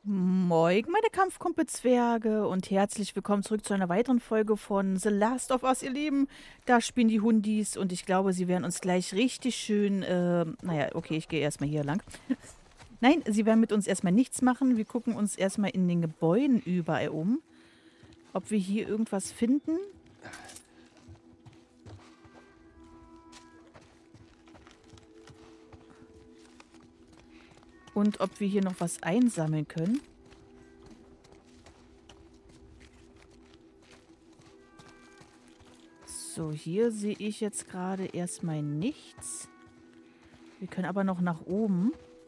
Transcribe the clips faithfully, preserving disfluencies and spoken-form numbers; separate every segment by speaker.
Speaker 1: Moin, meine Kampfkumpel-Zwerge und herzlich willkommen zurück zu einer weiteren Folge von The Last of Us, ihr Lieben. Da spielen die Hundis und ich glaube, sie werden uns gleich richtig schön, äh, naja, okay, ich gehe erstmal hier lang. Nein, sie werden mit uns erstmal nichts machen. Wir gucken uns erstmal in den Gebäuden überall um, ob wir hier irgendwas finden. Und ob wir hier noch was einsammeln können. So, hier sehe ich jetzt gerade erstmal nichts. Wir können aber noch nach oben.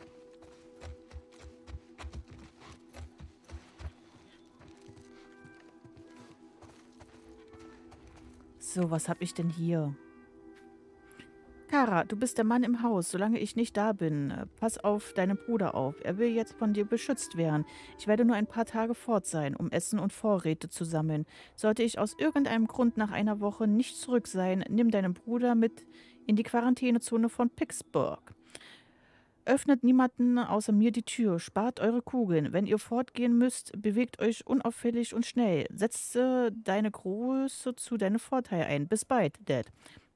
Speaker 1: So, was habe ich denn hier? Kara, du bist der Mann im Haus, solange ich nicht da bin. Äh, Pass auf deinen Bruder auf. Er will jetzt von dir beschützt werden. Ich werde nur ein paar Tage fort sein, um Essen und Vorräte zu sammeln. Sollte ich aus irgendeinem Grund nach einer Woche nicht zurück sein, nimm deinen Bruder mit in die Quarantänezone von Pittsburgh. Öffnet niemanden außer mir die Tür. Spart eure Kugeln. Wenn ihr fortgehen müsst, bewegt euch unauffällig und schnell. Setze deine Größe zu deinem Vorteil ein. Bis bald, Dad.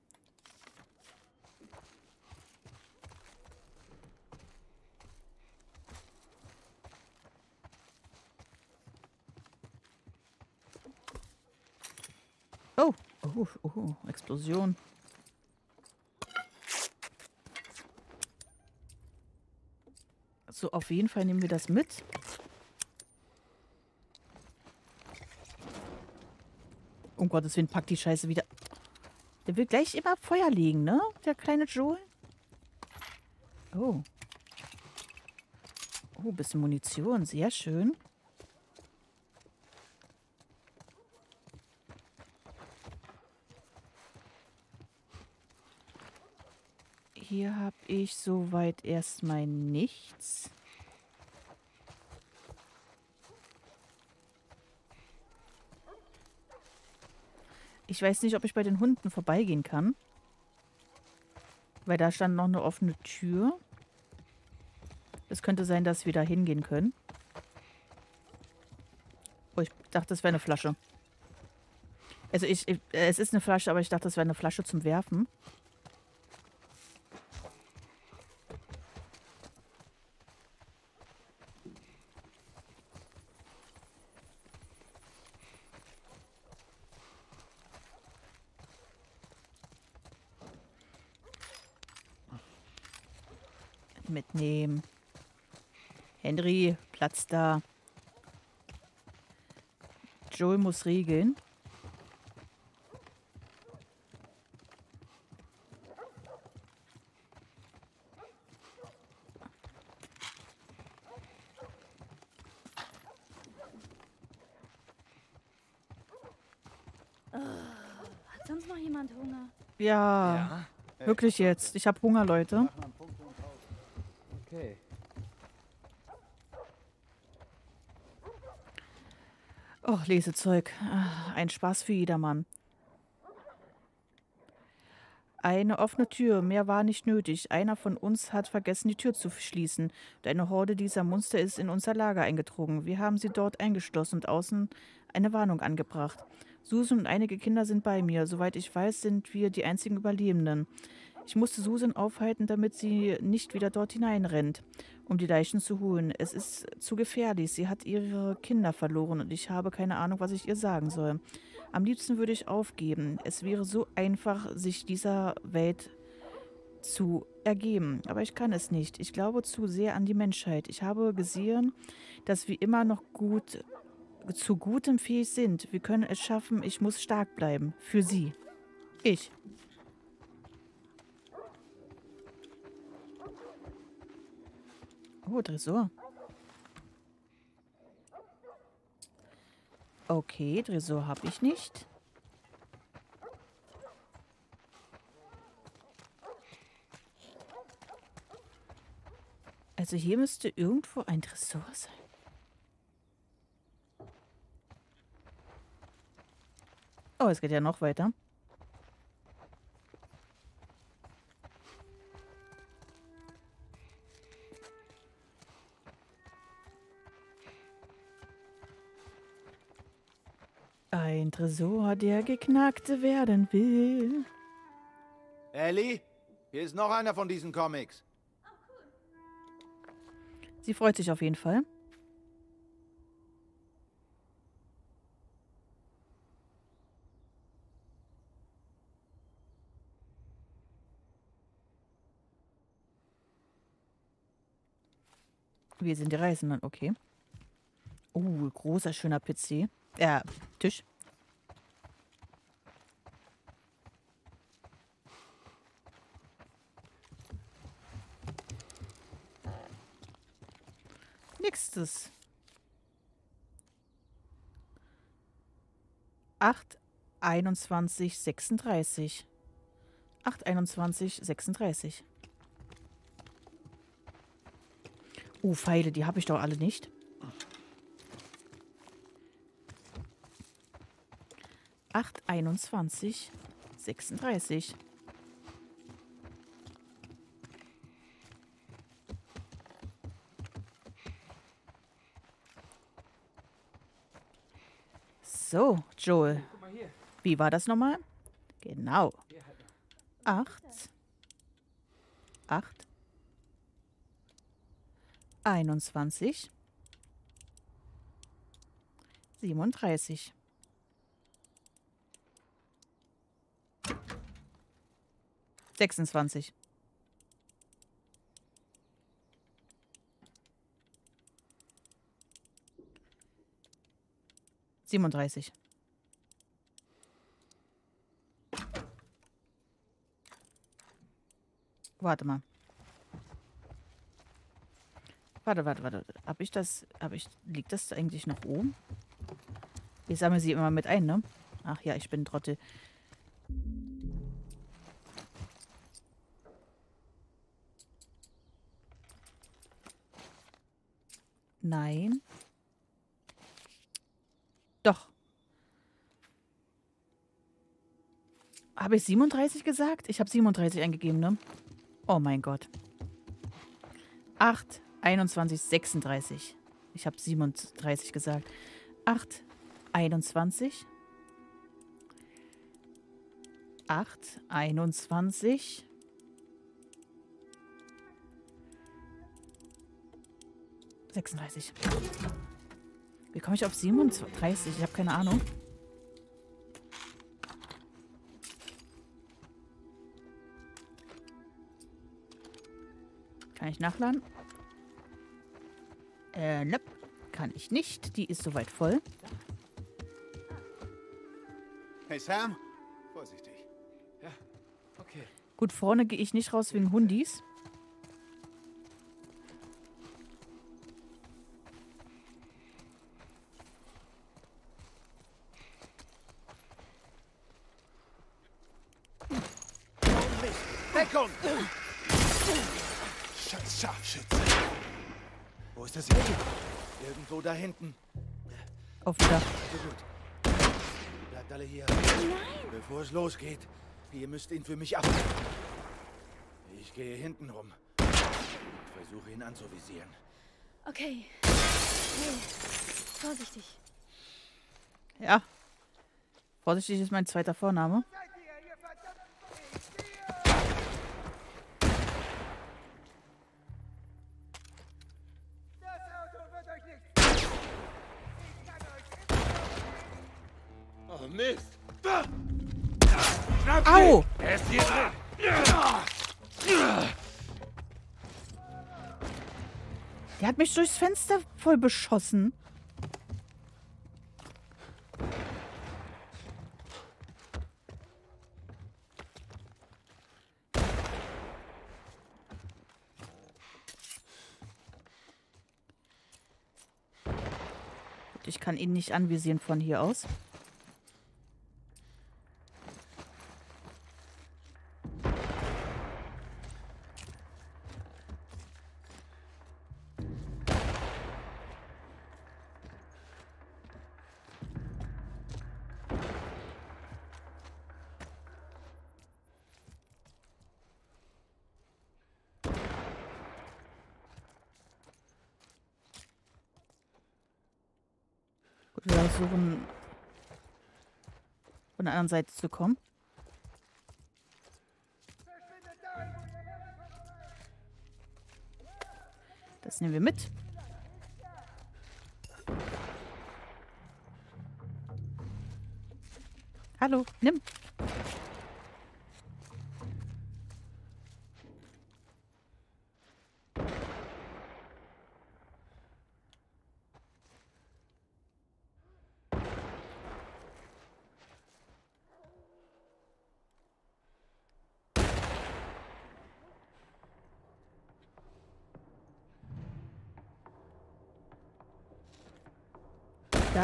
Speaker 1: Oh, oh, oh, Explosion. So, auf jeden Fall nehmen wir das mit. Um Gottes Willen, packt die Scheiße wieder. Der will gleich immer Feuer legen, ne? Der kleine Joel. Oh. Oh, bisschen Munition. Sehr schön. Hier habe ich soweit erstmal nichts. Ich weiß nicht, ob ich bei den Hunden vorbeigehen kann. Weil da stand noch eine offene Tür. Es könnte sein, dass wir da hingehen können. Oh, ich dachte, das wäre eine Flasche. Also ich, ich, es ist eine Flasche, aber ich dachte, das wäre eine Flasche zum Werfen. Mitnehmen. Henry, Platz da. Joel muss regeln.
Speaker 2: Hat sonst noch jemand Hunger?
Speaker 1: Ja,
Speaker 3: Ja?
Speaker 1: wirklich jetzt. Ich habe Hunger, Leute.
Speaker 3: Mach mal einen Punkt und raus. Okay.
Speaker 1: Och, Lesezeug. Ah, ein Spaß für jedermann. Eine offene Tür, mehr war nicht nötig. Einer von uns hat vergessen, die Tür zu schließen. Und eine Horde dieser Monster ist in unser Lager eingedrungen. Wir haben sie dort eingeschlossen und außen eine Warnung angebracht. Susan und einige Kinder sind bei mir. Soweit ich weiß, sind wir die einzigen Überlebenden. Ich musste Susan aufhalten, damit sie nicht wieder dort hineinrennt, um die Leichen zu holen. Es ist zu gefährlich. Sie hat ihre Kinder verloren und ich habe keine Ahnung, was ich ihr sagen soll. Am liebsten würde ich aufgeben. Es wäre so einfach, sich dieser Welt zu ergeben. Aber ich kann es nicht. Ich glaube zu sehr an die Menschheit. Ich habe gesehen, dass wir immer noch gut zu Gutem fähig sind. Wir können es schaffen. Ich muss stark bleiben. Für sie. Ich. Oh, Tresor. Okay, Tresor habe ich nicht. Also hier müsste irgendwo ein Tresor sein. Oh, es geht ja noch weiter. Ein Tresor, der geknackt werden will.
Speaker 4: Ellie, hier ist noch einer von diesen Comics.
Speaker 1: Sie freut sich auf jeden Fall. Wir sind die Reisenden, okay. Oh, großer, schöner P C. Äh, Tisch. Nächstes. acht, einundzwanzig, sechsunddreißig. acht, einundzwanzig, sechsunddreißig. Oh, Pfeile, die habe ich doch alle nicht. acht, einundzwanzig, sechsunddreißig. So, Joel.
Speaker 3: Guck mal hier.
Speaker 1: Wie war das nochmal? Genau.
Speaker 3: Hier halt noch.
Speaker 1: acht. acht. einundzwanzig. siebenunddreißig. sechsundzwanzig. siebenunddreißig. Warte mal. Warte, warte, warte. Hab ich das, hab ich, liegt das eigentlich noch oben? Ich sammle sie immer mit ein, ne? Ach ja, ich bin Trottel. Nein. Doch. Habe ich siebenunddreißig gesagt? Ich habe siebenunddreißig eingegeben, ne? Oh mein Gott. acht, einundzwanzig, sechsunddreißig. Ich habe siebenunddreißig gesagt. acht, einundzwanzig. acht, einundzwanzig. sechsunddreißig. Wie komme ich auf siebenunddreißig? Ich habe keine Ahnung. Kann ich nachladen? Äh, nope. Kann ich nicht. Die ist soweit voll.
Speaker 4: Hey Sam, vorsichtig.
Speaker 3: Ja, okay.
Speaker 1: Gut, vorne gehe ich nicht raus wegen Hundis.
Speaker 4: Deckung! Scheiß Scharfschütze. Wo ist das hin? Irgendwo da hinten.
Speaker 1: Auf dem Dach.
Speaker 4: So gut. Bleibt alle hier. Bevor es losgeht. Ihr müsst ihn für mich ab. Ich gehe hinten rum. Und versuche ihn anzuvisieren.
Speaker 2: Okay. Hey, vorsichtig.
Speaker 1: Ja. Vorsichtig ist mein zweiter Vorname.
Speaker 3: Oh Mist.
Speaker 1: Au!
Speaker 4: Er ist hier drin.
Speaker 1: Der hat mich durchs Fenster voll beschossen. Ich kann ihn nicht anvisieren von hier aus. Gut, wir versuchen von der anderen Seite zu kommen. Das nehmen wir mit. Hallo, nimm. Da.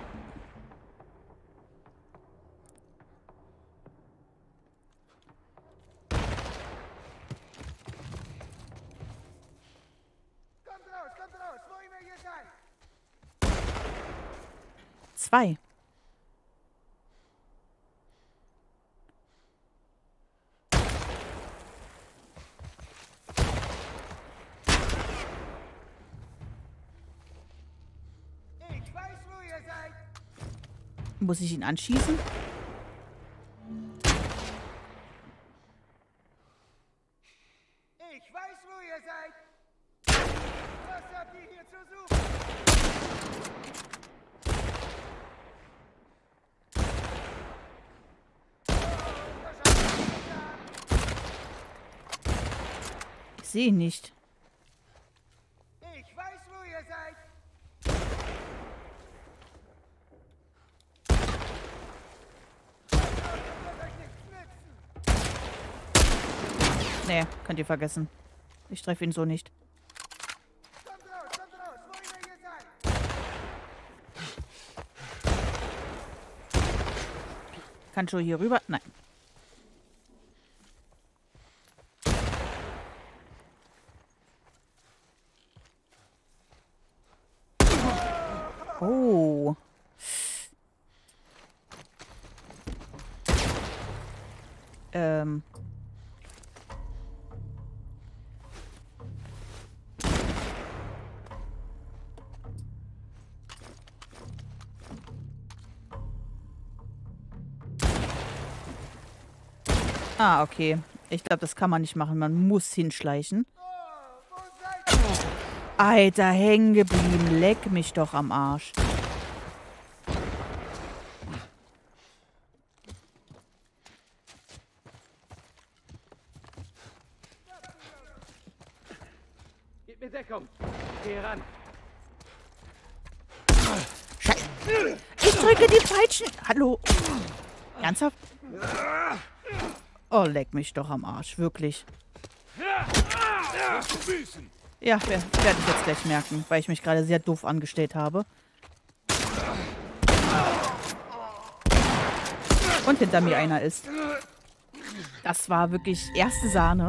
Speaker 4: Kommt raus, kommt raus, wo immer ihr seid.
Speaker 1: Zwei.
Speaker 4: Ich weiß, wo ihr seid.
Speaker 1: Muss ich ihn anschießen?
Speaker 4: Ich weiß, wo ihr seid. Was habt ihr hier zu suchen?
Speaker 1: Ich sehe ihn nicht.
Speaker 4: Ich weiß, wo ihr seid.
Speaker 1: Nee, könnt ihr vergessen. Ich treffe ihn so nicht.
Speaker 4: Kommt raus, kommt raus, wo immer ihr seid.
Speaker 1: Kann Joe hier rüber? Nein. Oh. Ähm. Ah, okay. Ich glaube, das kann man nicht machen. Man muss hinschleichen.
Speaker 4: Wo seid ihr?
Speaker 1: Alter, hängen geblieben. Leck mich doch am Arsch.
Speaker 3: Gib mir Deckung. Geh ran.
Speaker 1: Scheiße. Ich drücke die falschen... Hallo? Ernsthaft? Oh, leck mich doch am Arsch. Wirklich. Ja, werde ich jetzt gleich merken, weil ich mich gerade sehr doof angestellt habe. Und hinter mir einer ist. Das war wirklich erste Sahne.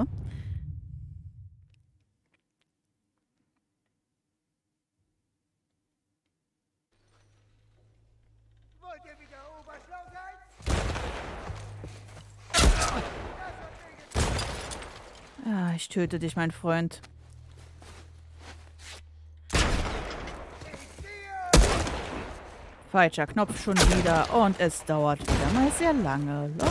Speaker 4: Wollt ihr wieder oberschlau sein?
Speaker 1: Ah, ich töte dich, mein Freund. Falscher Knopf schon wieder. Und es dauert wieder mal sehr lange. Lauf.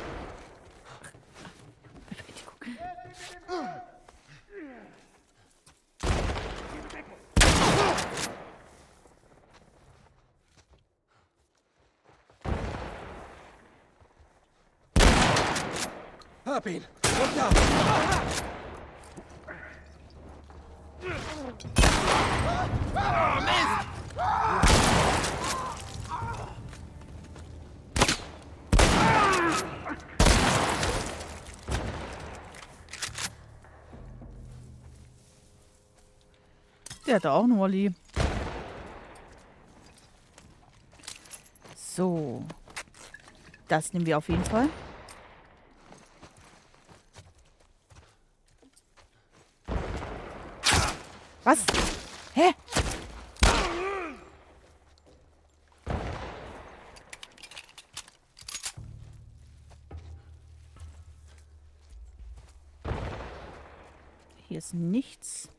Speaker 3: Hab ihn. Runter. Oh, Mist.
Speaker 1: Der hatte auch einen Wally. So. Das nehmen wir auf jeden Fall. Was? Hä? Hier ist nichts.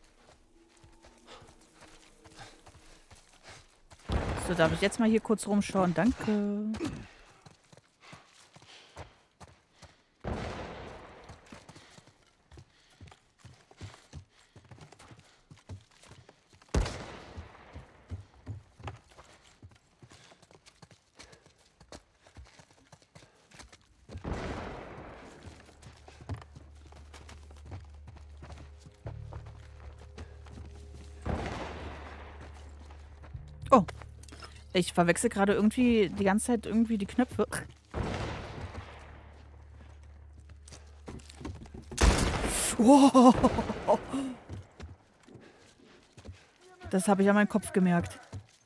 Speaker 1: So, darf ich jetzt mal hier kurz rumschauen? Danke. Ich verwechsel gerade irgendwie die ganze Zeit irgendwie die Knöpfe. Oh. Das habe ich an meinem Kopf gemerkt.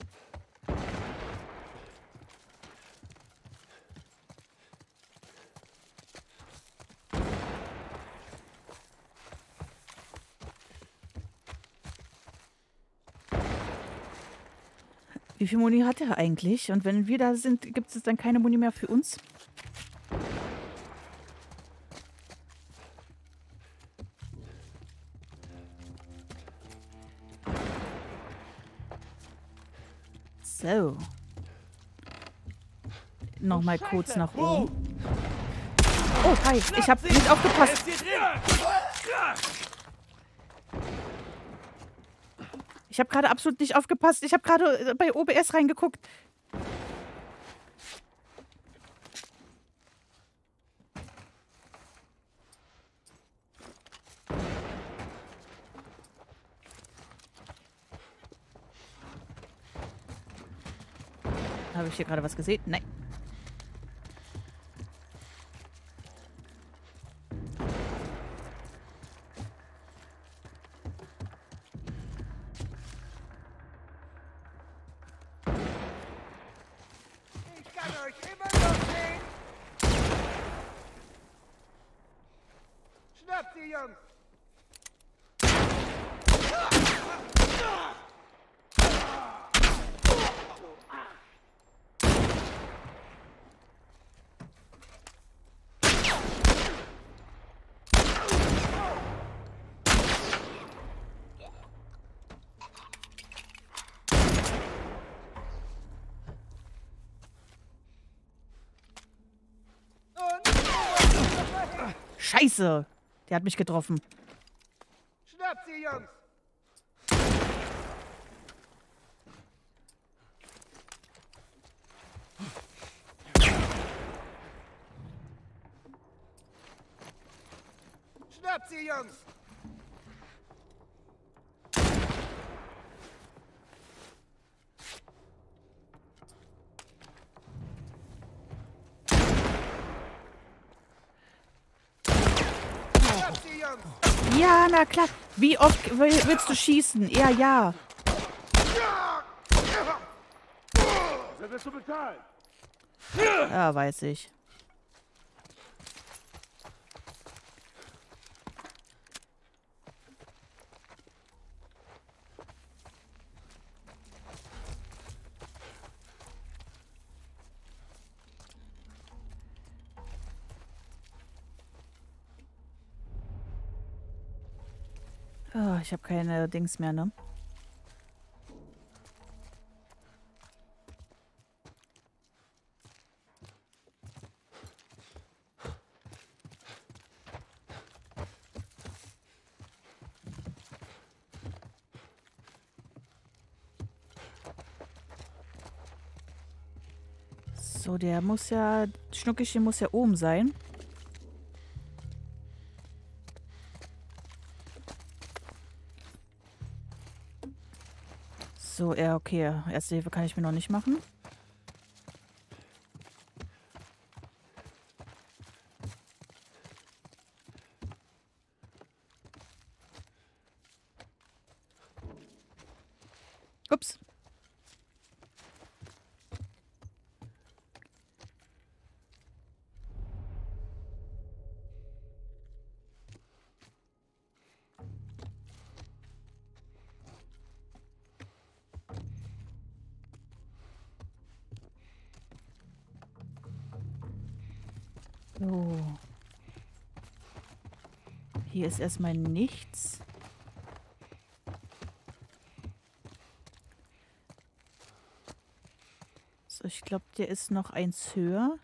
Speaker 1: Wie viel Muni hat er eigentlich? Und wenn wir da sind, gibt es dann keine Muni mehr für uns? So. Nochmal kurz nach oben. Oh, hi. Ich habe nicht aufgepasst. Ich habe gerade absolut nicht aufgepasst. Ich habe gerade bei O B S reingeguckt. Habe ich hier gerade was gesehen? Nein.
Speaker 3: Ich kann euch immer noch sehen. Schnappt sie, Jungs.
Speaker 1: Scheiße. Der hat mich getroffen.
Speaker 3: Schnappt sie, Jungs. Schnappt sie, Jungs. Schnappt sie, Jungs.
Speaker 1: Ja, na klar. Wie oft will- willst du schießen? Ja, ja.
Speaker 3: Wer willst du bezahlen?
Speaker 1: Ja, weiß ich. Oh, ich habe keine Dings mehr, ne? So, der muss ja... Schnuckischen muss ja oben sein. So, ja, okay. Erste Hilfe kann ich mir noch nicht machen. Ups. So. Hier ist erstmal nichts. So, ich glaube, der ist noch eins höher.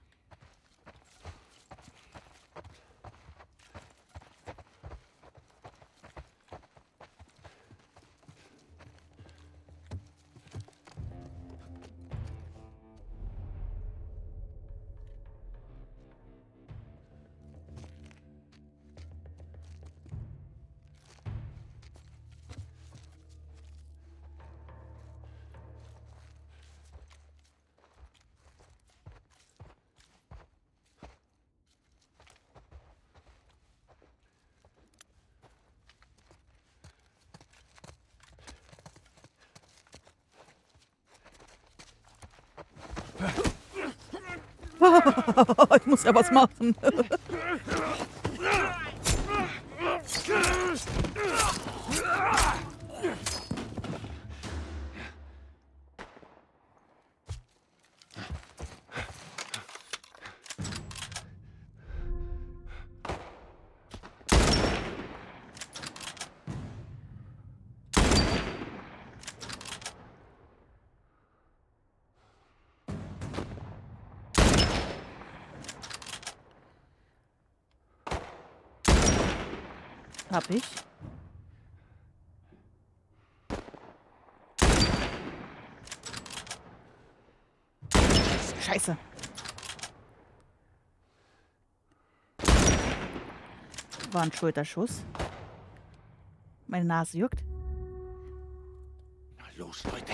Speaker 1: Ich muss ja was machen. Hab ich. Scheiße. War ein Schulterschuss. Meine Nase juckt.
Speaker 4: Na los, Leute.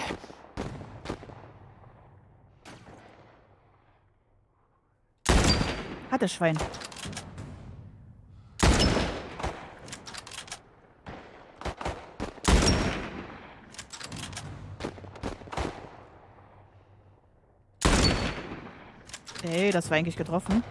Speaker 1: Hat das Schwein. Hey, das war eigentlich getroffen.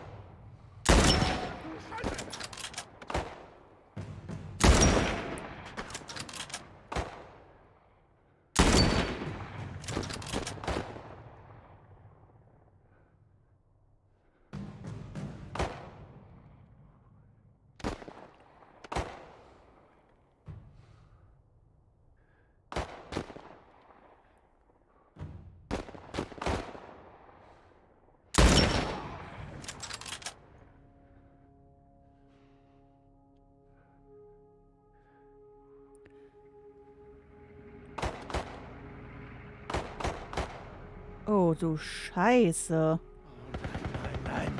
Speaker 1: Oh, du Scheiße.
Speaker 4: Nein, nein.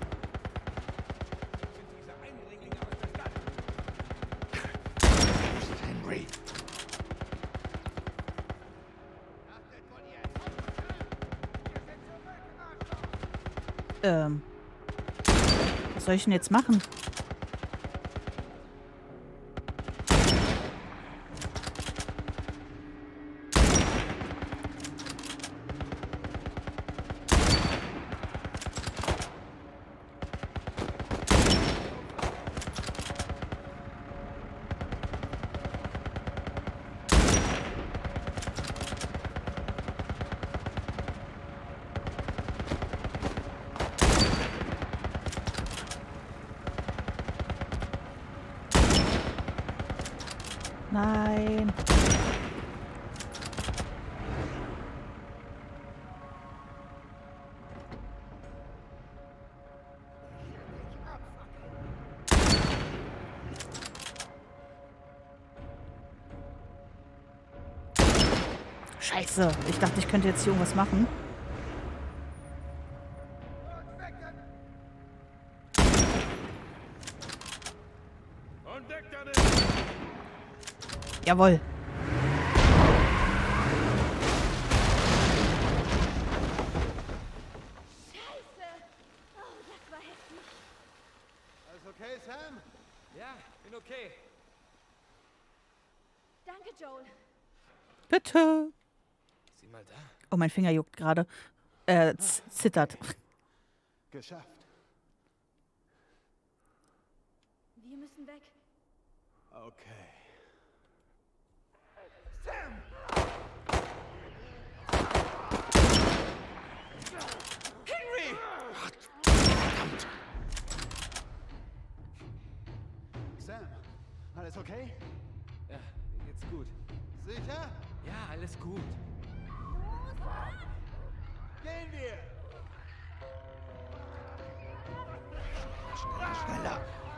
Speaker 4: Wo ist Henry?
Speaker 1: Ähm. Was soll ich denn jetzt machen? Nein. Scheiße. Ich dachte, ich könnte jetzt hier irgendwas machen. Jawohl.
Speaker 2: Scheiße! Oh, das war heftig.
Speaker 3: Alles okay, Sam?
Speaker 5: Ja, bin okay.
Speaker 2: Danke, Joel.
Speaker 1: Bitte.
Speaker 5: Sieh mal da.
Speaker 1: Oh, mein Finger juckt gerade. Äh, z- zittert.
Speaker 3: Geschafft.
Speaker 2: Wir müssen weg.
Speaker 3: Okay.
Speaker 4: Henry!
Speaker 3: Sam, alles okay?
Speaker 5: Ja, mir geht's gut.
Speaker 3: Sicher?
Speaker 5: Ja, alles gut.
Speaker 3: Gehen wir!
Speaker 4: Schneller, schneller.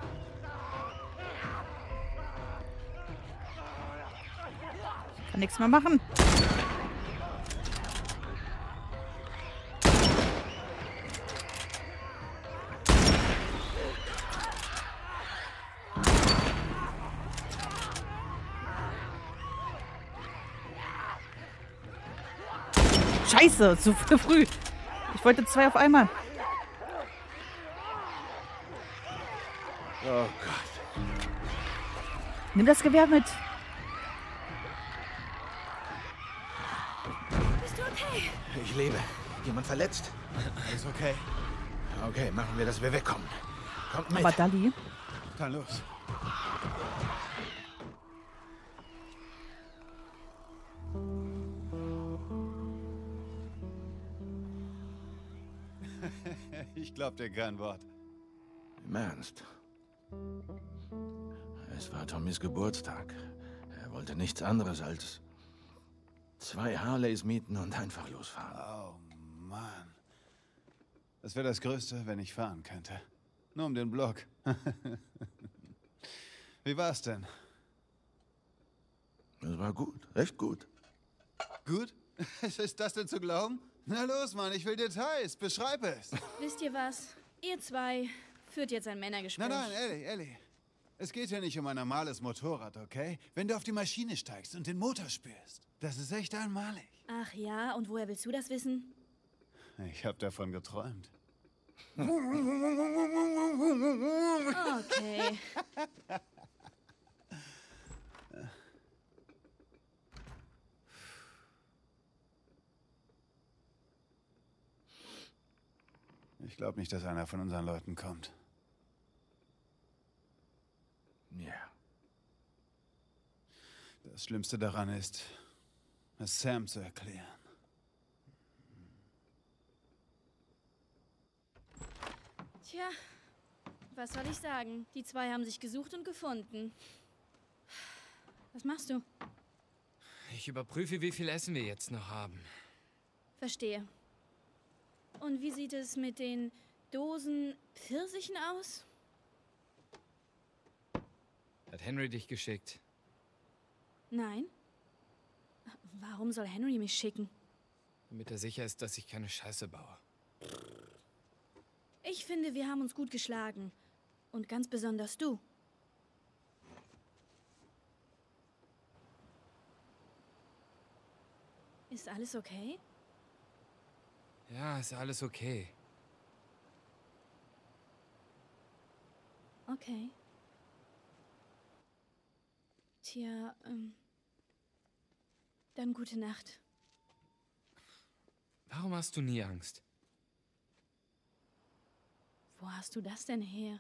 Speaker 1: Kann nichts mehr machen. Scheiße, zu früh. Ich wollte zwei auf einmal.
Speaker 4: Oh Gott.
Speaker 1: Nimm das Gewehr mit.
Speaker 2: Bist du okay?
Speaker 4: Ich lebe. Jemand verletzt?
Speaker 3: Alles okay?
Speaker 4: Okay, machen wir, dass wir wegkommen. Kommt mit.
Speaker 1: Aber Dali,
Speaker 3: Dann los. Ich glaub dir kein Wort.
Speaker 4: Im Ernst. Es war Tommys Geburtstag. Er wollte nichts anderes als zwei Harleys mieten und einfach losfahren.
Speaker 3: Oh Mann. Das wäre das Größte, wenn ich fahren könnte. Nur um den Block. Wie war's denn?
Speaker 4: Es war gut, echt gut.
Speaker 3: Gut? Ist das denn zu glauben? Na los, Mann, ich will Details. Beschreib es.
Speaker 2: Wisst ihr was? Ihr zwei führt jetzt ein Männergespräch.
Speaker 3: Nein, nein, Ellie, Ellie. Es geht hier nicht um ein normales Motorrad, okay? Wenn du auf die Maschine steigst und den Motor spürst, das ist echt einmalig.
Speaker 2: Ach ja, und woher willst du das wissen?
Speaker 3: Ich habe davon geträumt.
Speaker 2: Okay.
Speaker 3: Ich glaube nicht, dass einer von unseren Leuten kommt.
Speaker 4: Ja.
Speaker 3: Das Schlimmste daran ist, es Sam zu erklären.
Speaker 2: Tja, was soll ich sagen? Die zwei haben sich gesucht und gefunden. Was machst du?
Speaker 5: Ich überprüfe, wie viel Essen wir jetzt noch haben.
Speaker 2: Verstehe. Und wie sieht es mit den Dosen Pfirsichen aus?
Speaker 5: Hat Henry dich geschickt?
Speaker 2: Nein. Warum soll Henry mich schicken?
Speaker 5: Damit er sicher ist, dass ich keine Scheiße baue.
Speaker 2: Ich finde, wir haben uns gut geschlagen. Und ganz besonders du. Ist alles okay?
Speaker 5: Ja, ist alles okay.
Speaker 2: Okay. Tja, ähm... Dann gute Nacht.
Speaker 5: Warum hast du nie Angst?
Speaker 2: Wo hast du das denn her?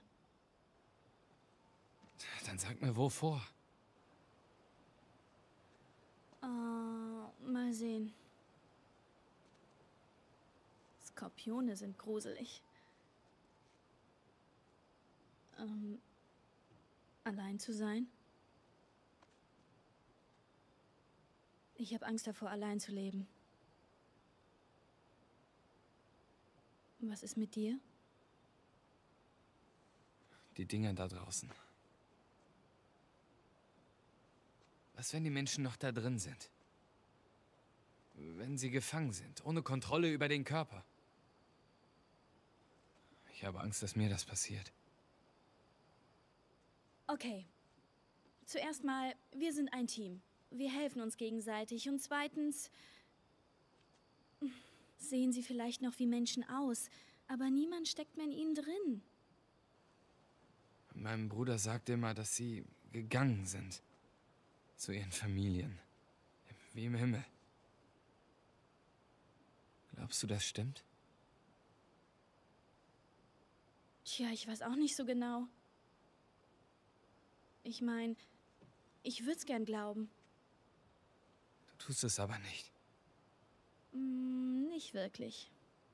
Speaker 5: Dann sag mir, wovor?
Speaker 2: Oh, mal sehen. Skorpione sind gruselig. Ähm, allein zu sein? Ich habe Angst davor, allein zu leben. Was ist mit dir?
Speaker 5: Die Dinger da draußen. Was, wenn die Menschen noch da drin sind? Wenn sie gefangen sind, ohne Kontrolle über den Körper? Ich habe Angst, dass mir das passiert.
Speaker 2: Okay. Zuerst mal, wir sind ein Team. Wir helfen uns gegenseitig. Und zweitens, sehen sie vielleicht noch wie Menschen aus, aber niemand steckt mehr in ihnen drin.
Speaker 5: Mein Bruder sagt immer, dass sie gegangen sind. Zu ihren Familien. Wie im Himmel. Glaubst du, das stimmt?
Speaker 2: Tja, ich weiß auch nicht so genau. Ich meine, ich würde es gern glauben.
Speaker 5: Du tust es aber nicht.
Speaker 2: Hm, nicht wirklich.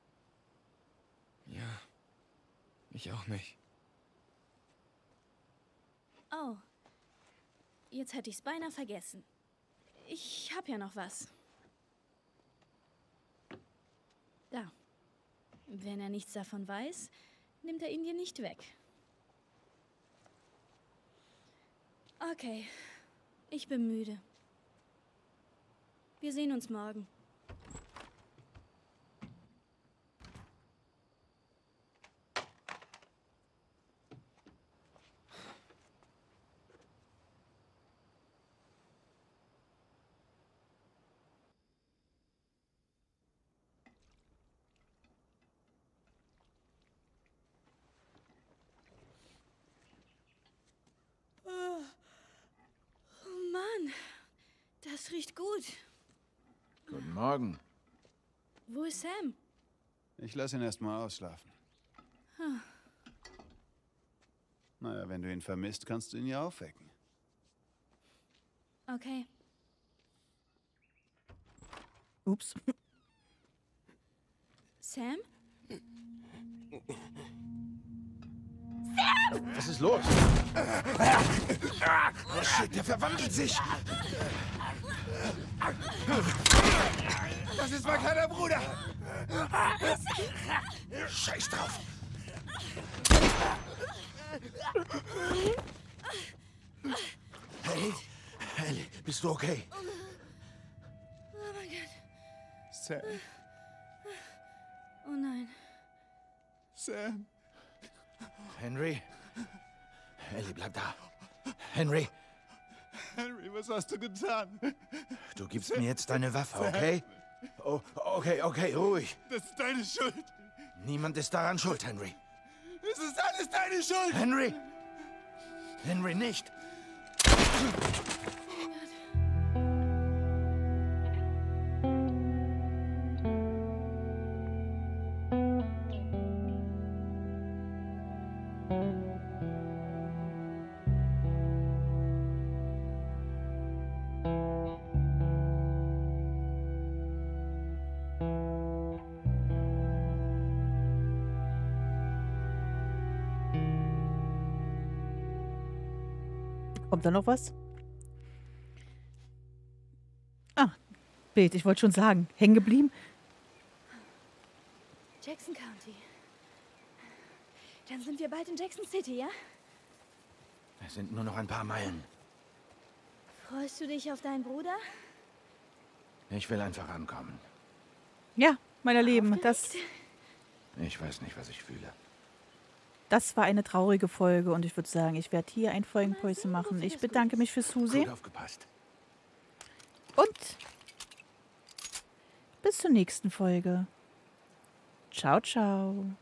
Speaker 5: Ja, ich auch nicht.
Speaker 2: Oh, jetzt hätte ich's beinahe vergessen. Ich hab ja noch was. Da. Wenn er nichts davon weiß, nimmt er ihn dir nicht weg. Okay, ich bin müde. Wir sehen uns morgen. Oh Mann, das riecht gut.
Speaker 4: Guten Morgen.
Speaker 2: Wo ist Sam?
Speaker 3: Ich lasse ihn erstmal ausschlafen.
Speaker 2: Hm.
Speaker 3: Naja, wenn du ihn vermisst, kannst du ihn ja aufwecken.
Speaker 2: Okay.
Speaker 1: Ups.
Speaker 2: Sam?
Speaker 4: Was ist los? Oh shit, der verwandelt sich.
Speaker 3: Das ist mein kleiner Bruder!
Speaker 4: Scheiß drauf. Hey, Ellie, bist du okay?
Speaker 2: Oh mein Gott.
Speaker 3: Sam,
Speaker 2: Oh nein.
Speaker 3: Sam.
Speaker 4: Henry? Ellie, bleib da. Henry,
Speaker 3: Henry, was hast du getan?
Speaker 4: du gibst mir jetzt deine Waffe, okay? Oh, okay, okay, ruhig.
Speaker 3: Das ist deine Schuld.
Speaker 4: Niemand ist daran schuld, Henry.
Speaker 3: Es ist alles deine Schuld.
Speaker 4: Henry! Henry, nicht!
Speaker 1: Kommt da noch was? Ah, Bild, ich wollte schon sagen. Hängen geblieben?
Speaker 2: Jackson County. Dann sind wir bald in Jackson City, ja?
Speaker 4: Es sind nur noch ein paar Meilen.
Speaker 2: Freust du dich auf deinen Bruder?
Speaker 4: Ich will einfach ankommen.
Speaker 1: Ja, meine Lieben, das,
Speaker 4: Ich weiß nicht, was ich fühle.
Speaker 1: das war eine traurige Folge und ich würde sagen, ich werde hier ein Folgenpäuschen machen. Ich bedanke mich fürs Zusehen
Speaker 4: Gut aufgepasst.
Speaker 1: und bis zur nächsten Folge. Ciao, ciao.